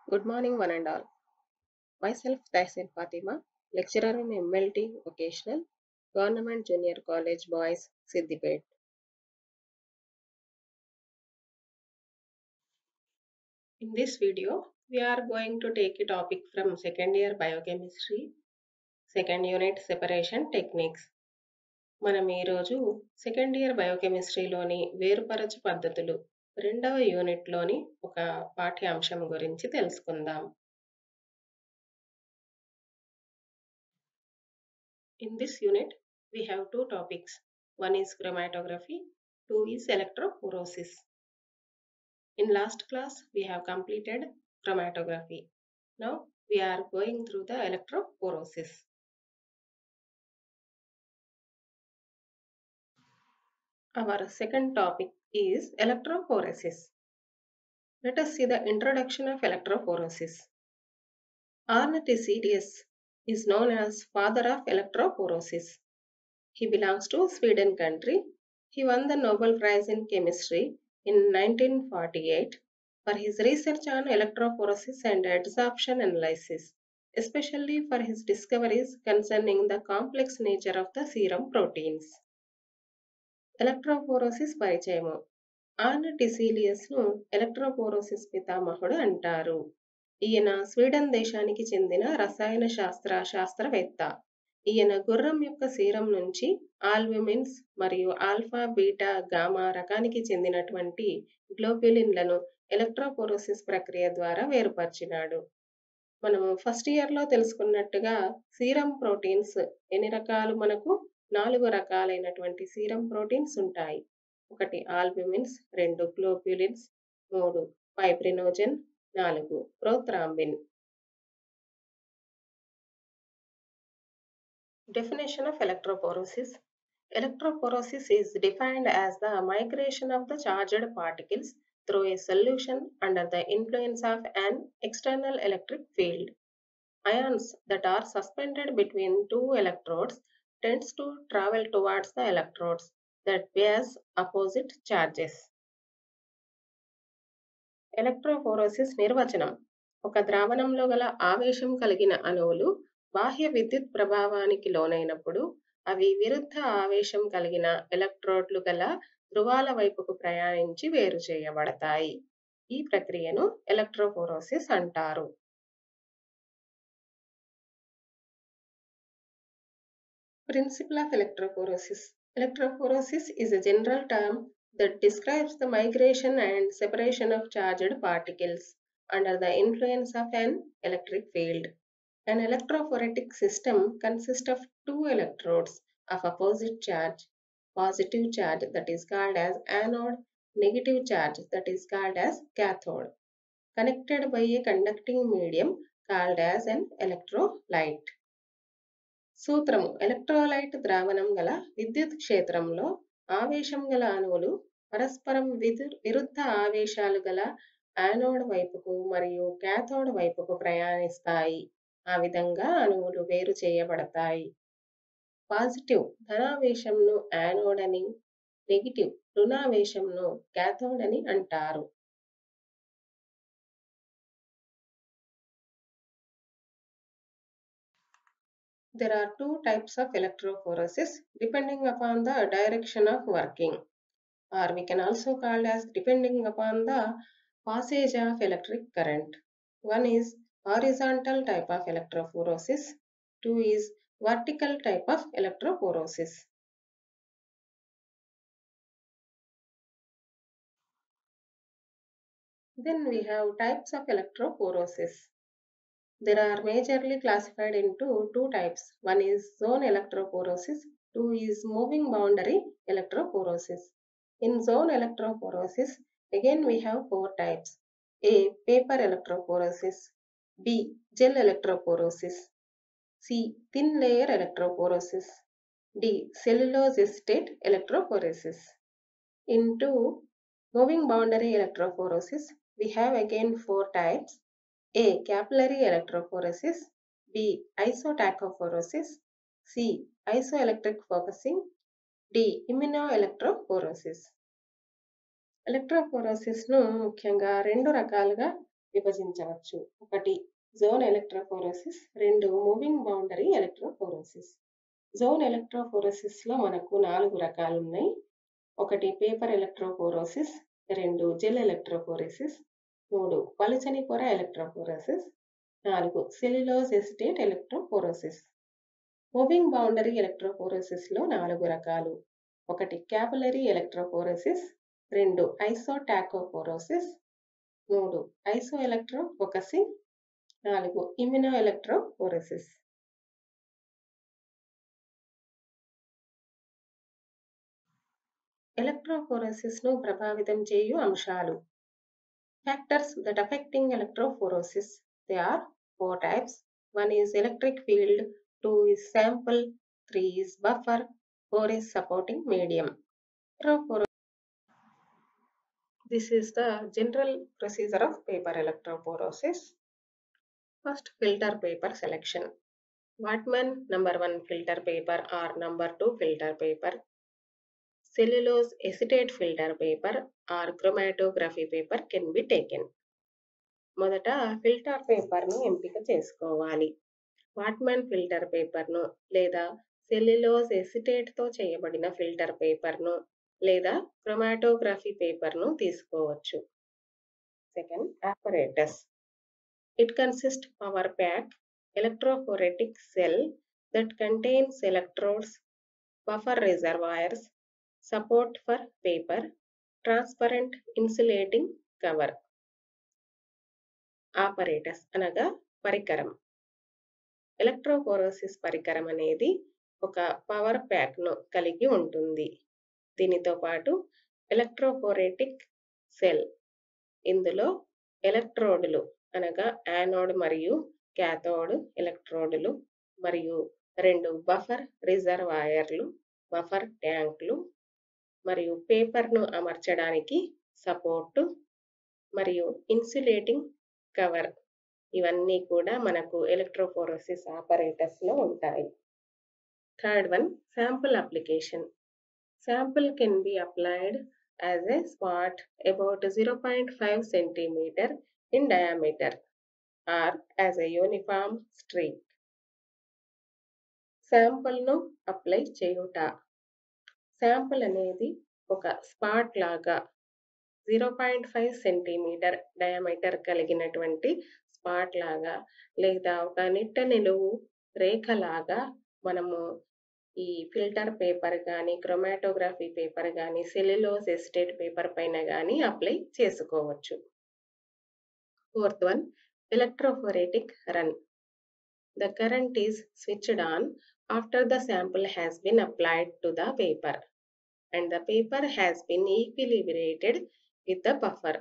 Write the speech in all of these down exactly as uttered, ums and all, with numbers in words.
Good morning, one and all. Myself, Tahsin Fatima, lecturer in M L T Vocational, Government Junior College Boys, Siddipet. In this video, we are going to take a topic from second year biochemistry, second unit separation techniques. మనం ఈరోజు second year బయోకెమిస్ట్రీలోని వేరుపరచు పద్ధతులు రెండవ యూనిట్లోని ఒక పాఠ్యాంశం గురించి తెలుసుకుందాం. In this unit, we have two topics. One is chromatography, two is electrophoresis. In last class, we have completed chromatography. Now, we are going through the electrophoresis. Our second topic is electrophoresis. Let us see the introduction of electrophoresis. Arne Tiselius is known as father of electrophoresis. He belongs to Sweden country. He won the Nobel Prize in Chemistry in nineteen forty-eight for his research on electrophoresis and adsorption analysis, especially for his discoveries concerning the complex nature of the serum proteins. Electrophoresis పరిచయము. Arne టిసిలియస్ ను electrophoresis పితామహుడు అంటారు. ఈయన Sweden దేశానికి చెందిన రసాయన శాస్త్ర శాస్త్రవేత్త. ఈయన గుర్రం యొక్క సీరం నుంచి ఆల్బుమిన్స్ మరియు ఆల్ఫా బీటా గామా రకానికి చెందినటువంటి గ్లోబ్యులిన్లను ఎలక్ట్రోఫోరోసిస్ ప్రక్రియ ద్వారా వేరుపరిచినాడు. మనము ఫస్ట్ ఇయర్లో తెలుసుకున్నట్టుగా సీరం ప్రోటీన్స్ ఎన్ని రకాలు? మనకు నాలుగు రకాలైనటువంటి సీరం ప్రోటీన్స్ ఉంటాయి. ఒకటి ఆల్బుమిన్స్, రెండు గ్లోబ్యులిన్స్, మూడు ఫైబ్రినోజెన్, నాలుగు prothrombin. Definition of electrophoresis. Electrophoresis is defined as the migration of the charged particles through a solution under the influence of an external electric field. Ions that are suspended between two electrodes tends to travel towards the electrodes that bears opposite charges. Electrophoresis నిర్వచనం. ఒక ద్రావణంలో గల ఆవేశం కలిగిన అణువులు బాహ్య విద్యుత్ ప్రభావానికి లోనైనప్పుడు అవి విరుద్ధ ఆవేశం కలిగిన ఎలక్ట్రోడ్లు గల ధ్రువాల వైపుకు ప్రయాణించి వేరు చేయబడతాయి. ఈ ప్రక్రియను ఎలక్ట్రోఫోరోసిస్ అంటారు. Principle of electrophoresis. Electrophoresis is a general term that describes the migration and separation of charged particles under the influence of an electric field. An electrophoretic system consists of two electrodes of opposite charge, positive charge that is called as anode, negative charge that is called as cathode, connected by a conducting medium called as an electrolyte. సూత్రము. Electrolyte ద్రావణం గల విద్యుత్ క్షేత్రంలో ఆవేశం గల అణువులు పరస్పరం విరుద్ధ ఆవేశాలు గల యానోడ్ వైపుకు మరియు క్యాథోడ్ వైపుకు ప్రయాణిస్తాయి. ఆ విధంగా అణువులు వేరు చేయబడతాయి. పాజిటివ్ ధనావేశంను యానోడ్ అని, నెగిటివ్ రుణావేశంను క్యాథోడ్ అని అంటారు. There are two types of electrophoresis depending upon the direction of working, or we can also call as depending upon the passage of electric current. One is horizontal type of electrophoresis, two is vertical type of electrophoresis. Then we have types of electrophoresis. There are majorly classified into two types. One is zone electrophoresis, two is moving boundary electrophoresis. In zone electrophoresis, again we have four types. A. Paper electrophoresis, B. Gel electrophoresis, C. Thin layer electrophoresis, D. Cellulose acetate electrophoresis. In two, moving boundary electrophoresis, we have again four types. A. Capillary electrophoresis, B. Isotachophoresis, C. Isoelectric focusing, D. Immunoelectrophoresis. Electrophoresis ను ముఖ్యంగా రెండు రకాలుగా విభజించవచ్చు. ఒకటి zone electrophoresis, రెండు moving boundary electrophoresis. Zone ఎలక్ట్రోఫోరోసిస్లో మనకు నాలుగు రకాలు ఉన్నాయి. ఒకటి పేపర్ ఎలక్ట్రోఫోరోసిస్, రెండు జెల్ ఎలక్ట్రోఫోరోసిస్, మూడు పలుచని పొర ఎలక్ట్రోఫోరోసిస్, నాలుగు cellulose acetate electrophoresis. Moving boundary ఎలక్ట్రోఫోరోసిస్లో నాలుగు రకాలు. ఒకటి క్యాపిలరీ ఎలక్ట్రోఫోరోసిస్, రెండు ఐసోటాకోఫోరోసిస్, మూడు ఐసో ఎలక్ట్రోఫోకసింగ్, నాలుగు ఇమ్యునో ఎలక్ట్రోఫోరోసిస్. ఎలక్ట్రోఫోరోసిస్ను ప్రభావితం చేయు అంశాలు. Factors that affecting electrophoresis. There are four types. One is electric field, two is sample, three is buffer, four is supporting medium. This is the general procedure of paper electrophoresis. First, filter paper selection. Whatman number one filter paper or number two filter paper. Cellulose acetate filter paper or chromatography paper can be taken. మొదట filter పేపర్ను ఎంపిక చేసుకోవాలి. వాట్మన్ filter పేపర్ను లేదా cellulose ఎసిటేట్తో చేయబడిన filter పేపర్ను లేదా chromatography పేపర్ను తీసుకోవచ్చు. Second, apparatus. It consists power pack, electrophoretic cell that contains electrodes, buffer reservoirs, support for paper, transparent insulating cover. Apparatus అనగా పరికరం. ఎలక్ట్రోఫోరోసిస్ పరికరం అనేది ఒక పవర్ ప్యాక్ను కలిగి ఉంటుంది. దీనితో పాటు ఎలక్ట్రోఫోరెటిక్ సెల్, ఇందులో ఎలక్ట్రోడులు అనగా యానోడ్ మరియు క్యాథోడ్ ఎలక్ట్రోడులు మరియు రెండు బఫర్ రిజర్వాయర్లు, బఫర్ ట్యాంకులు మరియు పేపర్ను అమర్చడానికి సపోర్టు మరియు ఇన్సులేటింగ్ కవర్, ఇవన్నీ కూడా మనకు ఎలక్ట్రోఫోరోసిస్ ఆపరేటర్స్లో ఉంటాయి. Third one, sample application. Sample can be applied as a spot about zero point five centimetre in diameter or as a uniform streak. శాంపుల్ను అప్లై చేయుట. శాంపుల్ అనేది ఒక స్పాట్ లాగా zero point five centimetre diameter కలిగినటువంటి spot లాగా లేదా ఒక నిట్ట నిలువు రేఖలాగా మనము ఈ ఫిల్టర్ పేపర్ కానీ క్రోమాటోగ్రఫీ పేపర్ కానీ సెల్యులోజ్ ఎసిటేట్ పేపర్ పైన కానీ అప్లై చేసుకోవచ్చు. Fourth one, electrophoretic run. The current is switched on after the sample has been applied to the paper and the paper has been equilibrated with the buffer.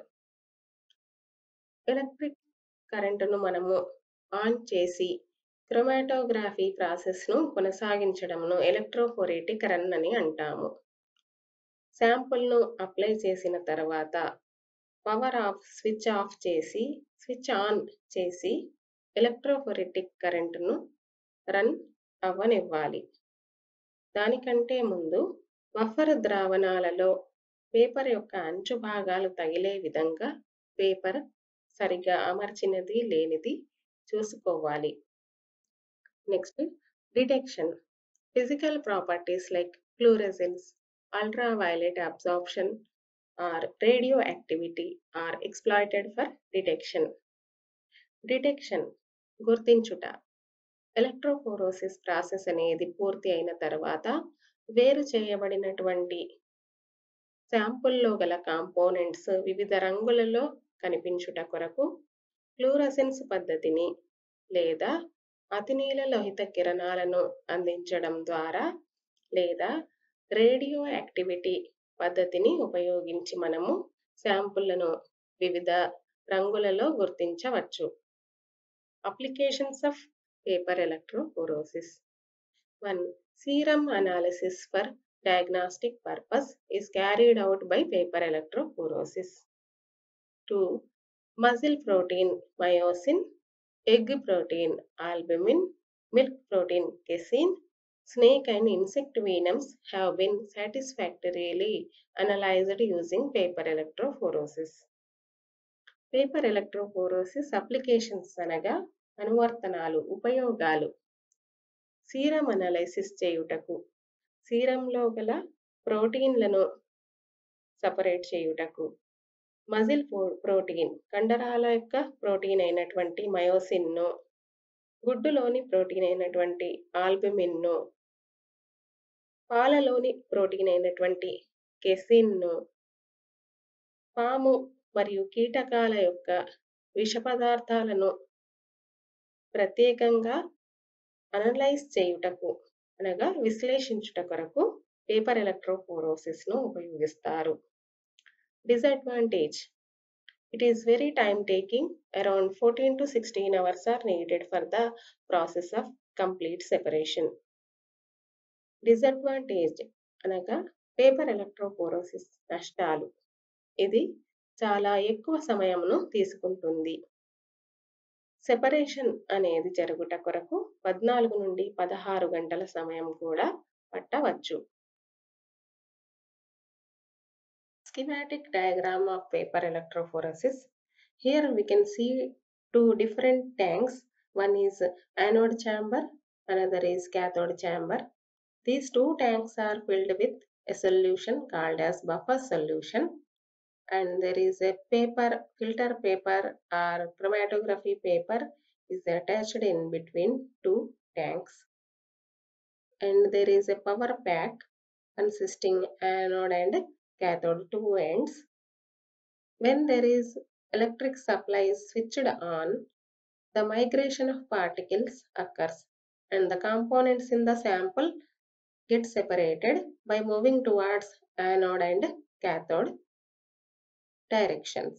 Electric కరెంటును మనము on చేసి chromatography ప్రాసెస్ను కొనసాగించడంను ఎలక్ట్రోఫోరెటిక్ run అని అంటాము. శాంపుల్ను apply చేసిన తర్వాత power off switch off చేసి switch on చేసి ఎలక్ట్రోఫోరెటిక్ కరెంటును రన్ అవ్వనివ్వాలి. దానికంటే ముందు బఫర్ ద్రావణాలలో పేపర్ యొక్క అంచు భాగాలు తగిలే విధంగా పేపర్ సరిగా అమర్చినది లేనిది చూసుకోవాలి. Next, detection. Physical properties like fluorescence, ultraviolet absorption are radioactivity are exploited for detection. Detection, గుర్తించుట. ఎలక్ట్రోఫోరోసిస్ ప్రాసెస్ అనేది పూర్తి అయిన తర్వాత వేరు చేయబడినటువంటి శాంపుల్లో గల కాంపోనెంట్స్ వివిధ రంగులలో కనిపించుట కొరకు ఫ్లూరసెన్స్ పద్ధతిని లేదా అతినీల లోహిత కిరణాలను అందించడం ద్వారా లేదా రేడియో యాక్టివిటీ పద్ధతిని ఉపయోగించి మనము శాంపుళ్లను వివిధ రంగులలో గుర్తించవచ్చు. Applications of paper electrophoresis. One, serum analysis for diagnostic purpose is carried out by paper electrophoresis. two, muscle protein myosin, egg protein albumin, milk protein casein, snake and insect venoms have been satisfactorily analyzed using paper electrophoresis. Paper electrophoresis applications అనగా అనువర్తనాలు, ఉపయోగాలు. Serum analysis చేయుటకు, సీరంలో గల ప్రోటీన్లను separate చేయుటకు, muscle protein కండరాల యొక్క protein అయినటువంటి మయోసిన్ను, గుడ్డులోని ప్రోటీన్ అయినటువంటి ఆల్బుమిన్ను, పాలలోని ప్రోటీన్ అయినటువంటి కెసిన్ను, పాము మరియు కీటకాల యొక్క విష పదార్థాలను ప్రత్యేకంగా అనలైజ్ చేయుటకు అనగా విశ్లేషించుట కొరకు పేపర్ ఎలక్ట్రోఫోరోసిస్ ను ఉపయోగిస్తారు. Disadvantage: it is very time taking. Around fourteen to sixteen hours are needed for the process of complete separation. Disadvantage అనగా పేపర్ ఎలక్ట్రోఫోరోసిస్ నష్టాలు. ఇది చాలా ఎక్కువ సమయమును తీసుకుంటుంది. సెపరేషన్ అనేది జరుగుట కొరకు పద్నాలుగు నుండి పదహారు గంటల సమయం కూడా పట్టవచ్చు. Schematic diagram of paper electrophoresis. Here we can see two different tanks. One is anode chamber, another is cathode chamber. These two tanks are filled with a solution called as buffer solution, and there is a paper, filter paper or chromatography paper is attached in between two tanks, and there is a power pack consisting anode and cathode two ends. When there is electric supply switched on, the migration of particles occurs and the components in the sample get separated by moving towards anode and cathode directions.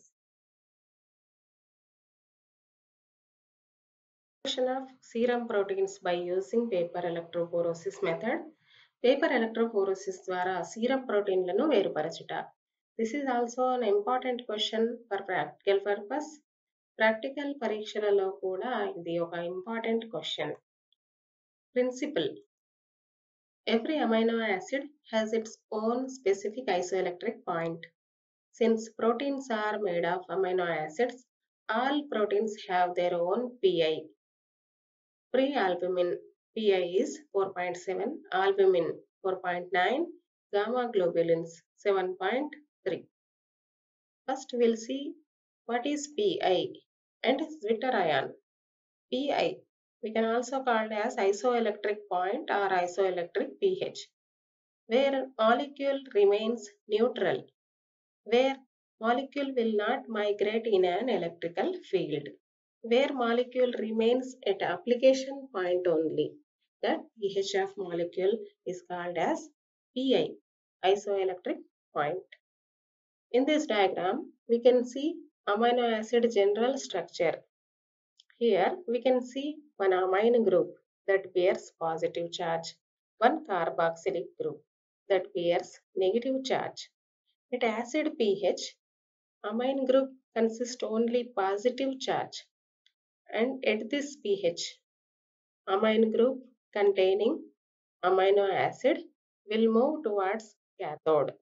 Of serum proteins by using paper electrophoresis method. Paper electrophoresis ద్వారా serum ప్రోటీన్లను వేరుపరచుట. This is also an important question for practical purpose. Practical పరీక్షలలో కూడా ఇది ఒక important question. Principle: every amino acid has its own specific isoelectric point. Since proteins are made of amino acids, all proteins have their own P I. Pre-albumin P I is four point seven, albumin four point nine, gamma globulins seven point three. First we'll see what is P I and zwitterion. P I we can also call it as isoelectric point or isoelectric pH, where molecule remains neutral, where molecule will not migrate in an electrical field, where molecule remains at application point only. That pH of molecule is called as P I, isoelectric point. In this diagram, we can see amino acid general structure. Here we can see one amine group that bears positive charge, one carboxylic group that bears negative charge. At acid pH, amine group consists only positive charge, and at this pH, amine group containing amino acid will move towards cathode.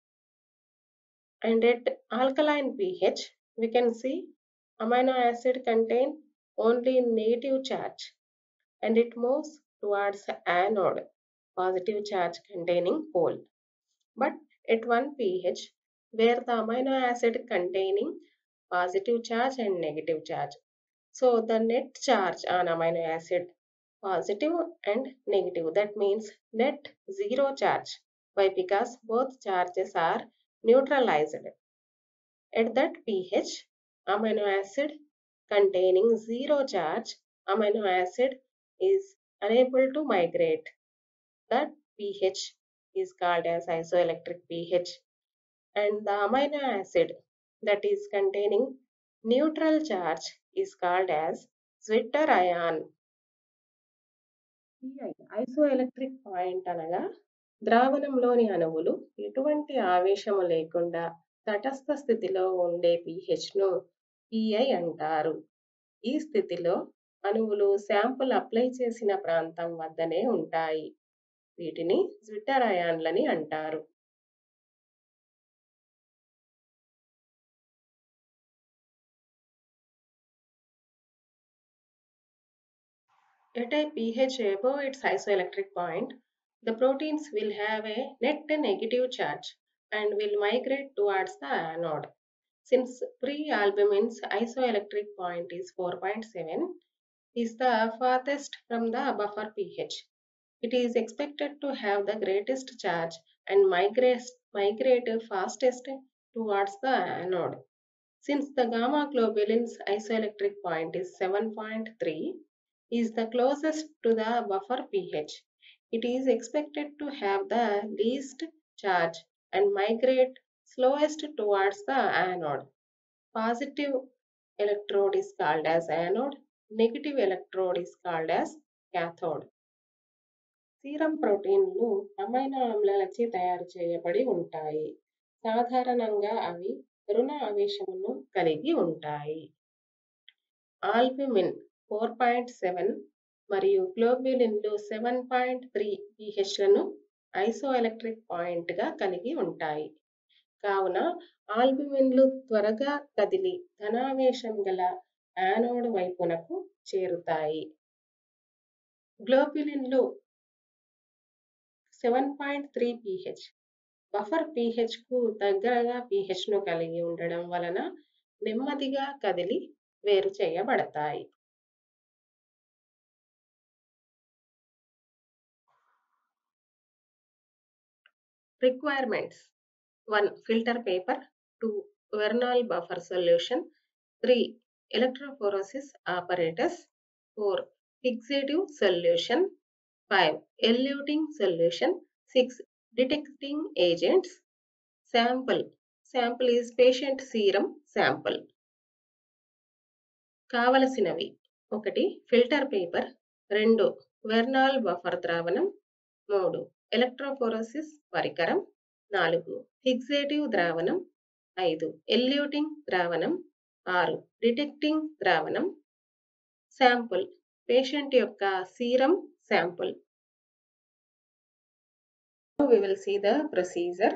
And at alkaline pH, we can see amino acid contain only negative charge and it moves towards anode, positive charge containing pole. But at one pH, where the amino acid containing positive charge and negative charge, so the net charge on amino acid positive and negative, that means net zero charge. Why? Because both charges are neutralized. At that pH, amino acid containing zero charge, amino acid is unable to migrate. That pH is called as isoelectric pH, and the amino acid that is containing neutral charge is called as zwitterion. Isoelectric point అనగా ద్రావణంలోని అణువులు ఎటువంటి ఆవేశము లేకుండా తటస్థ స్థితిలో ఉండే pH ను P I అంటారు. ఈ స్థితిలో అణువులు శాంపుల్ అప్లై చేసిన ప్రాంతం వద్దనే ఉంటాయి. వీటిని zwitterionలని అంటారు. At a pH above its isoelectric point, the proteins will have a net negative charge and will migrate towards the anode. Since pre-albumin's isoelectric point is four point seven, is the farthest from the buffer pH. It is expected to have the greatest charge and migrate, migrate fastest towards the anode. Since the gamma globulin's isoelectric point is seven point three, is the closest to the buffer pH. It is expected to have the least charge and migrate slowest towards the anode. Positive electrode is called as anode, negative electrode is called as cathode. Serum ప్రోటీన్లు amino ఆమ్లాలచే తయారు చేయబడి ఉంటాయి. సాధారణంగా అవి రుణ ఆవేశమును కలిగి ఉంటాయి. ఆల్బుమిన్ ఫోర్ పాయింట్ సెవెన్ మరియు గ్లోబ్యులిన్లు సెవెన్ పాయింట్ త్రీ పీహెచ్లను ఐసోఎలక్ట్రిక్ పాయింట్గా కలిగి ఉంటాయి. కావున ఆల్బుమిన్లు త్వరగా కదిలి ధనావేశం గల యానోడ్ వైపునకు చేరుతాయి. గ్లోబ్యులిన్లు seven point three pH buffer పీహెచ్కు దగ్గరగా పీహెచ్ను కలిగి ఉండడం వలన నెమ్మదిగా కదిలి వేరు చేయబడతాయి. Requirements: one. Filter paper. two. Vernal buffer solution. three. Electrophoresis apparatus. four. Fixative solution. five. Eluting solution. six. Detecting agents. Sample. Sample is patient serum sample. కావలసినవి: ఒకటి. Filter paper. రెండు. వెర్నాల్ బఫర్ ద్రావణం. మూడు. ఎలక్ట్రోఫోరెసిస్ పరికరం. నాలుగు. ఫిక్సేటివ్ ద్రావణం. ఐదు. ఎల్యూటింగ్ ద్రావణం. ఆరు. డిటెక్టింగ్ ద్రావణం. శాంపుల్ పేషెంట్ యొక్క serum sample. We will see the procedure.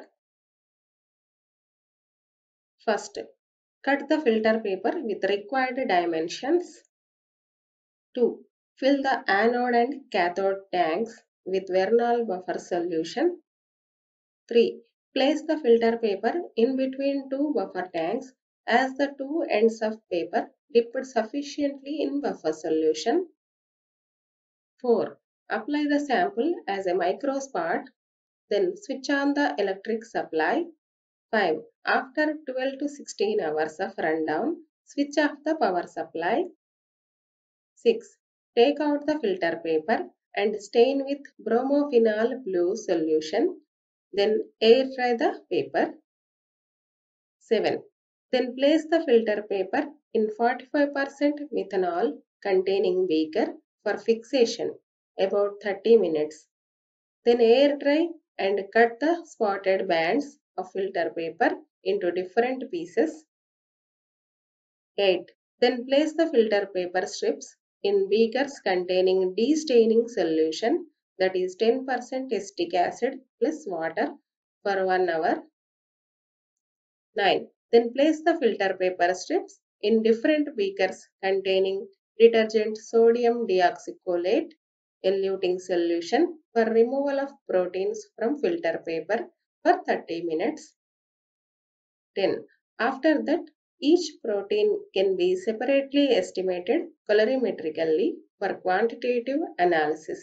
First, cut the filter paper with required dimensions. two. Fill the anode and cathode tanks with vernal buffer solution. three. Place the filter paper in between two buffer tanks as the two ends of paper dipped sufficiently in buffer solution. four. Apply the sample as a microspot, then switch on the electric supply. five. After twelve to sixteen hours of rundown, switch off the power supply. six. Take out the filter paper and stain with bromophenol blue solution. Then air dry the paper. seven. Then place the filter paper in forty-five percent methanol containing beaker for fixation about thirty minutes. Then air dry and cut the spotted bands of filter paper into different pieces. eight. Then place the filter paper strips in beakers containing destaining solution, that is ten percent acetic acid plus water, for one hour. nine. Then place the filter paper strips in different beakers containing detergent sodium deoxycholate eluting solution for removal of proteins from filter paper for thirty minutes. ten. After that, each protein can be separately estimated colorimetrically for quantitative analysis.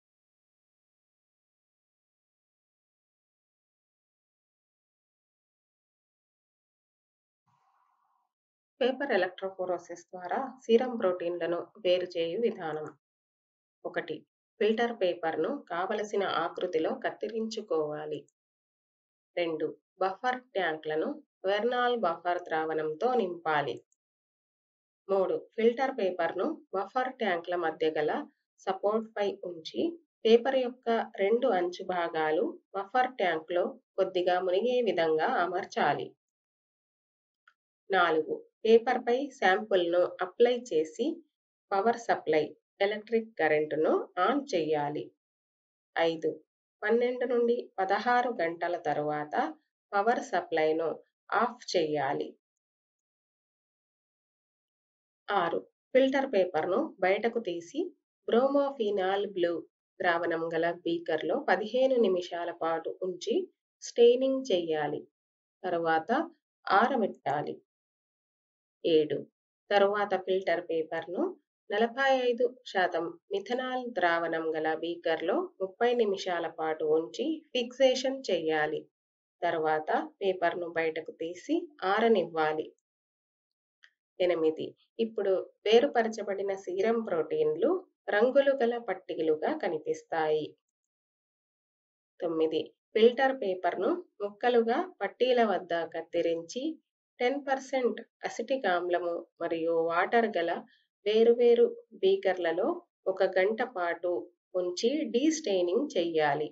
Paper electrophoresis ద్వారా serum ప్రోటీన్లను వేరు చేయు విధానం. ఒకటి. Filter పేపర్ను కావలసిన ఆకృతిలో కత్తిరించుకోవాలి. రెండు. బఫర్ ట్యాంక్లను వెర్నాల్ బఫర్ ద్రావణంతో నింపాలి. మూడు. ఫిల్టర్ పేపర్ను బఫర్ ట్యాంక్ల మధ్య గల సపోర్ట్ పై ఉంచి పేపర్ యొక్క రెండు అంచు భాగాలు బఫర్ ట్యాంక్లో కొద్దిగా మునిగే విధంగా అమర్చాలి. నాలుగు. పేపర్ పై శాంపుల్ను అప్లై చేసి పవర్ సప్లై ఎలక్ట్రిక్ కరెంటును ఆన్ చేయాలి. ఐదు. పన్నెండు నుండి పదహారు గంటల తరువాత పవర్ సప్లైను ఆఫ్ చేయాలి. ఆరు. ఫిల్టర్ పేపర్ను బయటకు తీసి బ్రోమోఫినాల్ బ్లూ ద్రావణం గల బీకర్లో పదిహేను నిమిషాల పాటు ఉంచి స్టెయినింగ్ చేయాలి. తరువాత ఆరబెట్టాలి. ఏడు. తరువాత ఫిల్టర్ పేపర్ను నలభై ఐదు శాతం మిథనాల్ ద్రావణం గల బీకర్లో ముప్పై నిమిషాల పాటు ఉంచి ఫిక్సేషన్ చేయాలి. తర్వాత పేపర్ను బయటకు తీసి ఆరనివ్వాలి. ఎనిమిది. ఇప్పుడు వేరుపరచబడిన సీరం ప్రోటీన్లు రంగులు గల పట్టీలుగా కనిపిస్తాయి. తొమ్మిది. ఫిల్టర్ పేపర్ను ముక్కలుగా పట్టీల వద్ద కత్తిరించి పది శాతం అసిటిక్ ఆమ్లము మరియు వాటర్ గల వేరువేరు బీకర్లలో ఒక గంట పాటు ఉంచి డీస్టెయినింగ్ చేయాలి.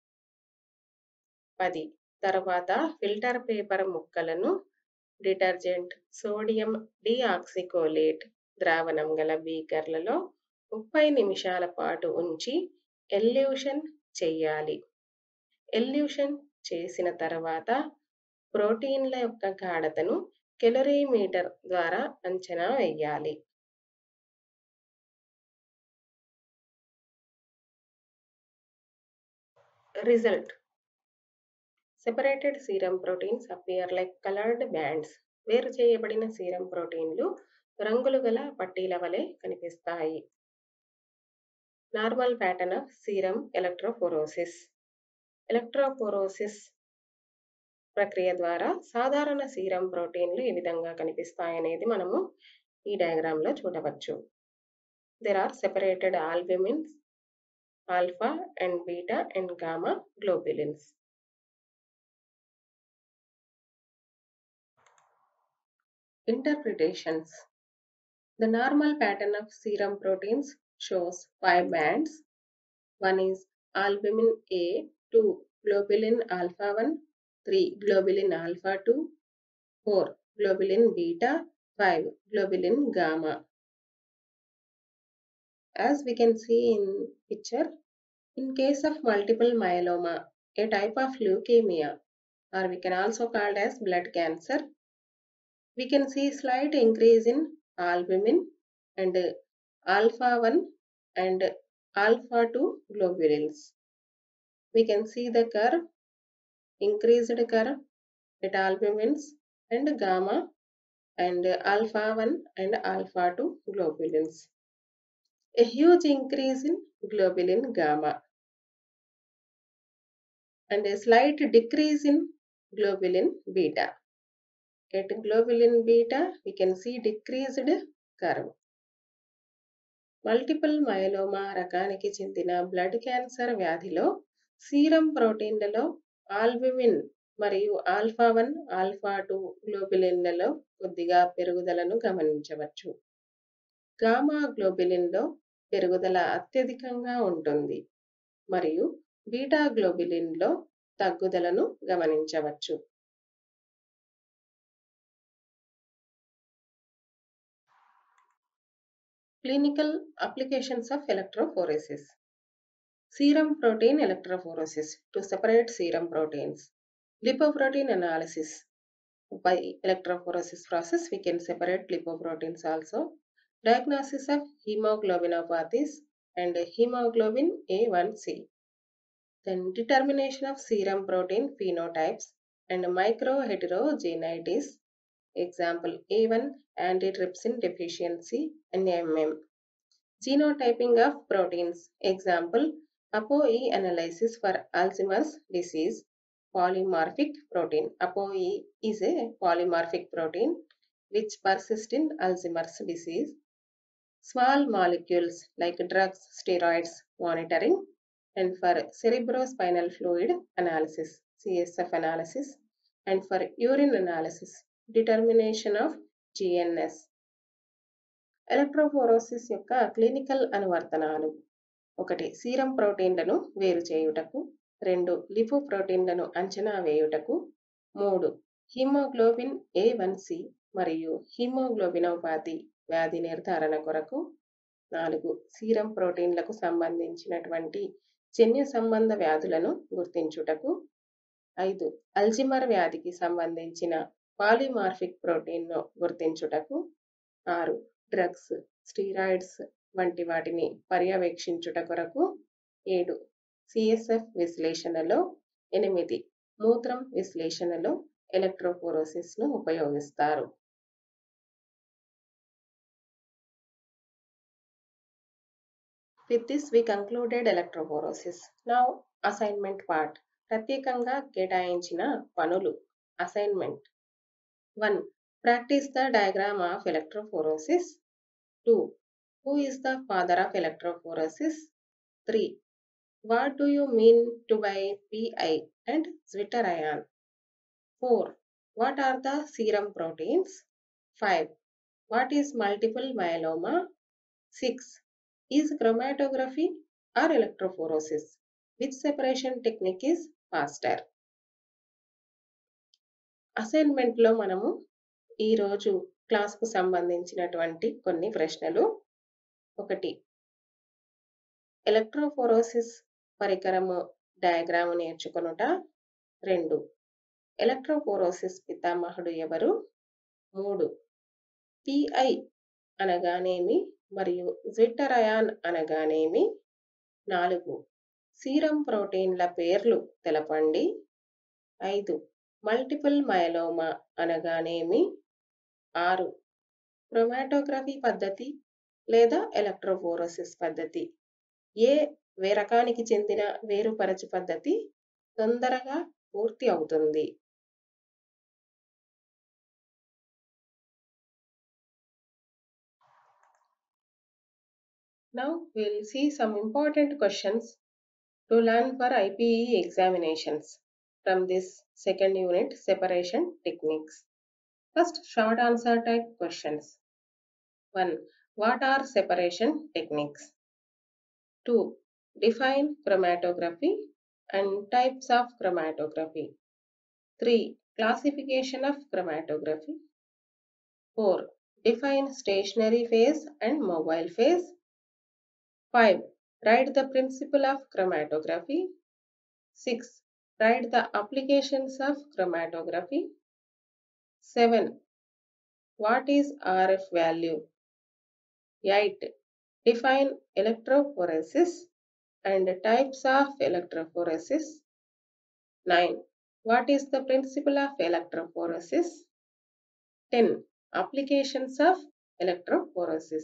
పది. తర్వాత ఫిల్టర్ పేపర్ ముక్కలను డిటర్జెంట్ సోడియం డీఆక్సికోలేట్ ద్రావణం గల బీకర్లలో ముప్పై నిమిషాల పాటు ఉంచి ఎల్యూషన్ చేయాలి. ఎల్యూషన్ చేసిన తర్వాత ప్రోటీన్ల యొక్క గాఢతను కెలరీమీటర్ ద్వారా అంచనా వేయాలి. Result. Separated serum proteins appear like colored bands. వేరు చేయబడిన సీరం ప్రోటీన్లు రంగులు గల పట్టీల వలె కనిపిస్తాయి. Normal pattern of serum electrophoresis. Electrophoresis ప్రక్రియ ద్వారా సాధారణ సీరం ప్రోటీన్లు ఏ విధంగా కనిపిస్తాయనేది మనము ఈ డయాగ్రామ్లో చూడవచ్చు. There are separated albumins, alpha and beta and gamma globulins. Interpretations. The normal pattern of serum proteins shows five bands. One is albumin A, two globulin alpha one, three globulin alpha two, four globulin beta, five globulin gamma. As we can see in picture, in case of multiple myeloma, a type of leukemia, or we can also called as blood cancer, we can see slight increase in albumin and alpha one and alpha two globulins. We can see the curve, increased curve at albumins and gamma and alpha one and alpha two globulins. A huge increase in globulin gamma and a slight decrease in globulin beta. At globulin beta, we can see decreased curve. Multiple myeloma రకానికి చెందిన blood cancer వ్యాధిలో serum ప్రోటీన్లలో albumin మరియు alpha one alpha two గ్లోబులిన్లలో కొద్దిగా పెరుగుదలను గమనించవచ్చు. Gamma గ్లోబులిన్లో పెరుగుదల అత్యధికంగా ఉంటుంది మరియు బీటా గ్లోబులిన్లో తగ్గుదలను గమనించవచ్చు. Clinical applications of electrophoresis. Serum protein electrophoresis to separate serum proteins. Lipoprotein analysis. By electrophoresis process, we can separate lipoproteins also. Diagnosis of hemoglobinopathies and hemoglobin A one C. Then determination of serum protein phenotypes and microheterogeneities. Example A one antitrypsin deficiency and M M. Genotyping of proteins. Example ApoE analysis for Alzheimer's disease. Polymorphic protein. ApoE is a polymorphic protein which persists in Alzheimer's disease. Small molecules like drugs, steroids monitoring, and for cerebrospinal fluid analysis, C S F analysis, and for urine analysis, determination of G N S. Electrophoresis యొక్క clinical అనువర్తనాలు. ఒకటి serum ప్రోటీన్లను వేరు చేయుటకు. రెండు లిపోప్రోటీన్లను అంచనా వేయుటకు. మూడు haemoglobin ఏ one C మరియు హిమోగ్లోబినోపాతి వ్యాధి నిర్ధారణ కొరకు. నాలుగు సీరం ప్రోటీన్లకు సంబంధించినటువంటి జన్యు సంబంధ వ్యాధులను గుర్తించుటకు. ఐదు అల్జిమర్ వ్యాధికి సంబంధించిన పాలిమార్ఫిక్ ప్రోటీన్ను గుర్తించుటకు. ఆరు డ్రగ్స్, స్టీరాయిడ్స్ వంటి వాటిని పర్యవేక్షించుట కొరకు. ఏడు సిఎస్ఎఫ్ విశ్లేషణలో. ఎనిమిది మూత్రం విశ్లేషణలో ఎలక్ట్రోఫోరోసిస్ ను ఉపయోగిస్తారు. With this we concluded electrophoresis. Now assignment part. ప్రత్యేకంగా కేటాయించిన పనులు. Assignment. one. Practice the diagram of electrophoresis. two. Who is the father of electrophoresis? three. What do you mean to by P I and zwitterion? four. What are the serum proteins? five. What is multiple myeloma? six. Is chromatography or electrophoresis? Which separation technique is faster? అసైన్మెంట్లో మనము ఈరోజు క్లాస్కు సంబంధించినటువంటి కొన్ని ప్రశ్నలు. ఒకటి, electrophoresis పరికరము diagram నేర్చుకొనుట. రెండు, electrophoresis పితామహుడు ఎవరు? మూడు, పిఐ అనగానేమి మరియు zwitterion అనగానేమి? నాలుగు, సీరం ప్రోటీన్ల పేర్లు తెలపండి. ఐదు, మల్టిపుల్ మయలోమా అనగానేమి? ఆరు, క్రోమాటోగ్రఫీ పద్ధతి లేదా ఎలక్ట్రోఫోరోసిస్ పద్ధతి ఏ రకానికి చెందిన వేరుపరచు పద్ధతి తొందరగా పూర్తి అవుతుంది? Now we will see some important questions to learn for I P E examinations from this second unit, separation techniques. First, short answer type questions. one. What are separation techniques? two. Define chromatography and types of chromatography. three. Classification of chromatography. four. Define stationary phase and mobile phase. five. Write the principle of chromatography. six. Write the applications of chromatography. seven. What is R F value? eight. Define electrophoresis and types of electrophoresis. nine. What is the principle of electrophoresis? ten. Applications of electrophoresis.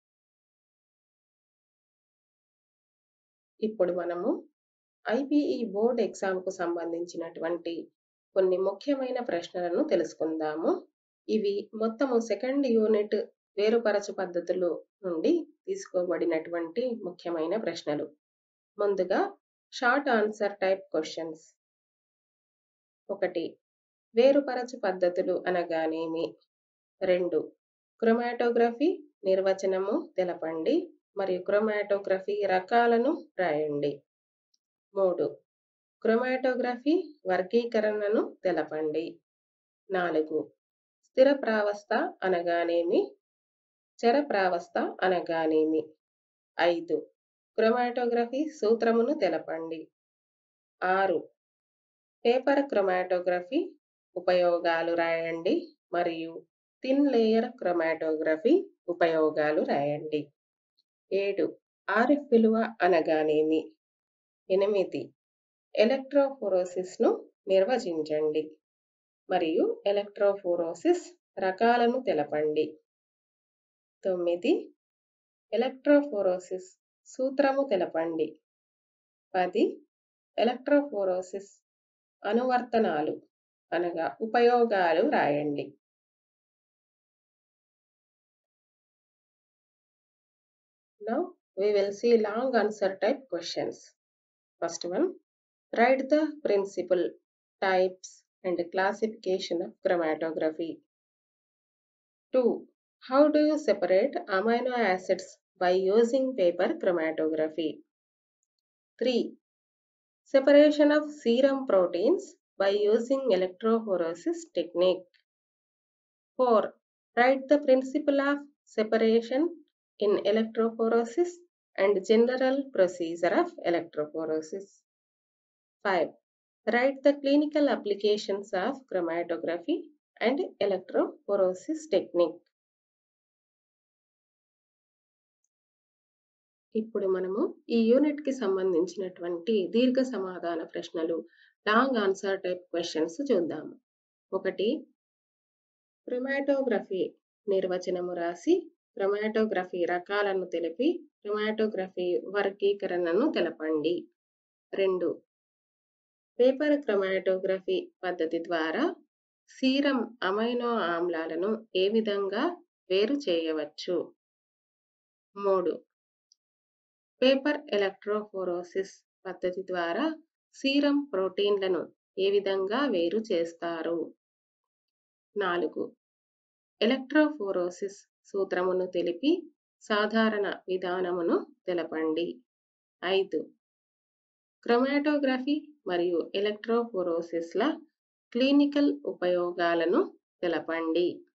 ఇప్పుడు మనము I P E board ఎగ్జామ్కు సంబంధించినటువంటి కొన్ని ముఖ్యమైన ప్రశ్నలను తెలుసుకుందాము. ఇవి మొత్తము సెకండ్ యూనిట్ వేరుపరచు పద్ధతులు నుండి తీసుకోబడినటువంటి ముఖ్యమైన ప్రశ్నలు. ముందుగా షార్ట్ ఆన్సర్ టైప్ క్వశ్చన్స్. ఒకటి, వేరుపరచు పద్ధతులు అనగానేమి? రెండు, క్రోమాటోగ్రఫీ నిర్వచనము తెలపండి మరియు క్రోమాటోగ్రఫీ రకాలను రాయండి. మూడు, క్రోమాటోగ్రఫీ వర్గీకరణను తెలపండి. నాలుగు, స్థిర ప్రావస్థ అనగానేమి? చర ప్రావస్థ అనగానేమి? ఐదు, క్రోమాటోగ్రఫీ సూత్రమును తెలపండి. ఆరు, పేపర్ క్రోమాటోగ్రఫీ ఉపయోగాలు రాయండి మరియు థిన్ లేయర్ క్రోమాటోగ్రఫీ ఉపయోగాలు రాయండి. ఏడు, ఆర్ ఎఫ్ విలువ అనగానేమి? ఎనిమిది, ఎలక్ట్రోఫోరోసిస్ ను నిర్వచించండి మరియు ఎలక్ట్రోఫోరోసిస్ రకాలను తెలపండి. తొమ్మిది, ఎలక్ట్రోఫోరోసిస్ సూత్రము తెలపండి. పది, ఎలక్ట్రోఫోరోసిస్ అనువర్తనాలు అనగా ఉపయోగాలు రాయండి. Now we will see long answer type questions. First one, write the principle, types and classification of chromatography. two. How do you separate amino acids by using paper chromatography? three. Separation of serum proteins by using electrophoresis technique. four. Write the principle of separation in electrophoresis and general procedure of electrophoresis. five. Write the clinical applications of chromatography and electrophoresis technique. ఇప్పుడు మనము ఈ యూనిట్‌కి సంబంధించినటువంటి దీర్ఘ సమాధాన ప్రశ్నలు, long answer type questions చూద్దాము. ఒకటి, క్రోమాటోగ్రఫీ నిర్వచనము రాసి క్రోమాటోగ్రఫీ రకాలను తెలిపి క్రోమాటోగ్రఫీ వర్గీకరణను తెలపండి. రెండు, పేపర్ క్రోమాటోగ్రఫీ పద్ధతి ద్వారా సీరం అమైనో ఆమ్లాలను ఏ విధంగా వేరు చేయవచ్చు. మూడు, పేపర్ ఎలక్ట్రోఫోరోసిస్ పద్ధతి ద్వారా సీరం ప్రోటీన్లను ఏ విధంగా వేరు చేస్తారు. నాలుగు, ఎలక్ట్రోఫోరోసిస్ సూత్రమును తెలిపి సాధారణ విధానమును తెలపండి. ఐదు, క్రోమాటోగ్రఫీ మరియు ఎలక్ట్రోఫోరోసిస్ల క్లినికల్ ఉపయోగాలను తెలపండి.